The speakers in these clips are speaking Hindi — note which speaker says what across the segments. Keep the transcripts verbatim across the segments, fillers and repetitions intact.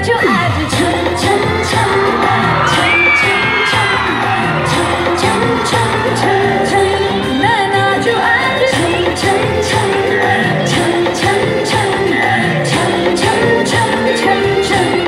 Speaker 1: नाचो आज छम छम छम छम छम छम छम छम छम छम मैं नाचो आज छम छम छम छम छम छम छम छम छम छम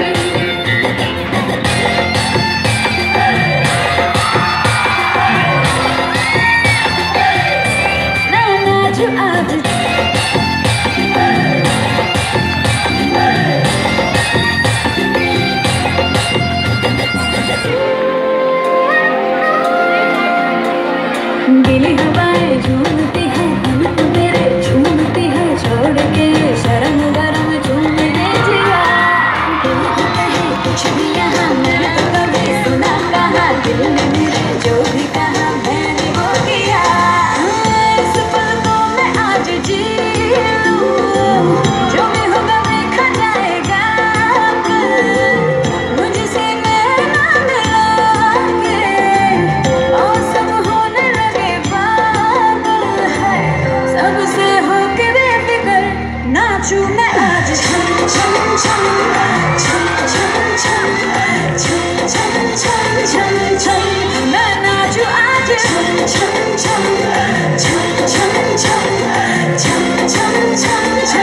Speaker 1: गिली हवाएं झूमती है हमको मेरे झूमती है छोड़ के शर्म गरम झूमने जिया कहे कुछ भी यहाँ मैंने तो कभी सुना कहा दिल ने मेरे जो भी कहा मैंने वो किया इस पल को मैं आज जी लूं जो भी होगा देखा जाएगा मुझसे मेरा मिला के और सब होने लगे सबसे होके बेफिक्र नाचूं मैं आज छम छम छम छम छम छम छम छम छम छम छम मैं नाचूं आज छम छम छम छम छम छम छम छम छम